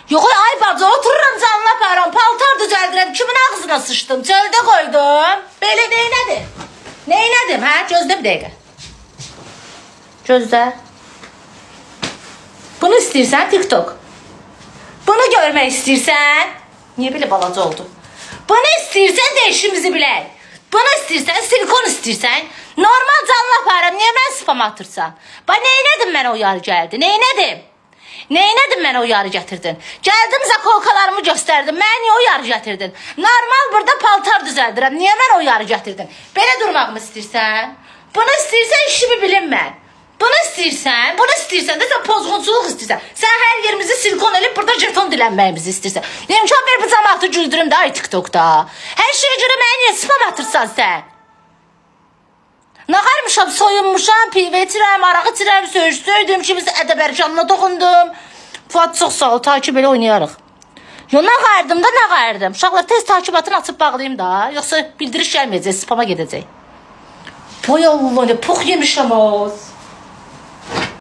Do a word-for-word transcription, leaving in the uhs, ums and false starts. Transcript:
Yox, ay bacı, otururam canlı aparam, paltar düzəldirəm, kimin ağzına sıçdım, çöldə qoydum. Belə neynədim? Neynədim, hə? Gözlə bir dəqiqə. Gözlə. Bunu istəyirsən, TikTok. Bunu görmək istəyirsən, niyə belə balaca oldu? Bunu istəyirsən, dəyişimizi bilək. Bunu istəyirsən, silikon istəyirsən, normal canlı aparam, niyə mən spam atırsan? Bax, neynədim mən o yarı gəldi, neynədim? Neynədim mən o yarı gətirdin? Gəldim, zakolkalarımı göstərdim, mən niyə o yarı gətirdin? Normal burada paltar düzəldirəm, niyə mən o yarı gətirdin? Belə durmağımı istəyirsən? Bunu istəyirsən, işimi bilin mən. Bunu istəyirsən, bunu istəyirsən də sən pozğunçuluq istəyirsən. Sən hər yerimizi silikon elib, burada jeton dilənməyimizi istəyirsən. İmkan ver bu cəmaatı güldürüm də, ay TikTokda. Hər şeyə görə mənə niyə spam atırsan sən? Nağarmışam, soyunmuşam, pivə itirəm, arağı itirəm, söyüşdüydüm, kimisi ədəbərcanına toxundum. Fuad çox sağ ol, takip elə oynayarıq. Yo, nağardım da nağardım. Uşaqlar tez takibatını açıb bağlayayım da, yoxsa bildiriş gəlməyəcək, spama gedəcək. Boy Allah, ne pox yemişəm az.